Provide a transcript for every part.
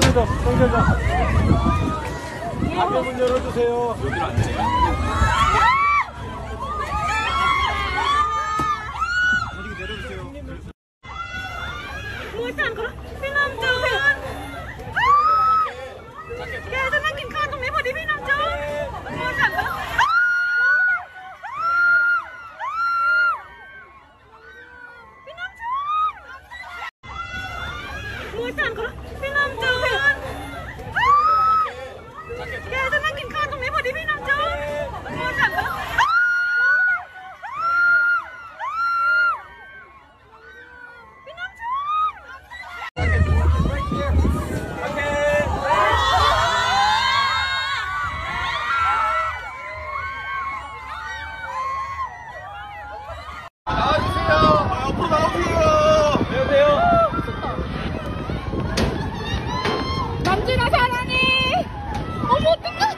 당겨줘. 앞에 문 열어주세요. 여기로 안 되네요. Mua chẳng có Việt Nam Châu. Kìa tôi đangกินข้าวตรงนี้พอดีพี่น้องChâu. Mua chẳng cóพี่น้องChâu. Mua chẳng cóพี่น้องChâu. Kìa tôi đangกินข้าวตรงนี้พอดีพี่น้องChâu. Mua chẳng có 남준아 사랑해. 어머 어떡해.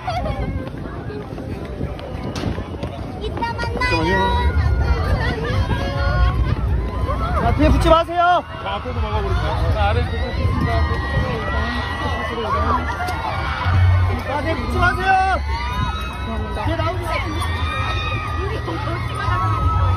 이따 만나요. 자, 뒤에 붙지 마세요. 자, 앞에서 막아버릴까요? 자, 아래 붙겠습니다. 자, 뒤에 붙지 마세요. 뒤에 나오지 마세요.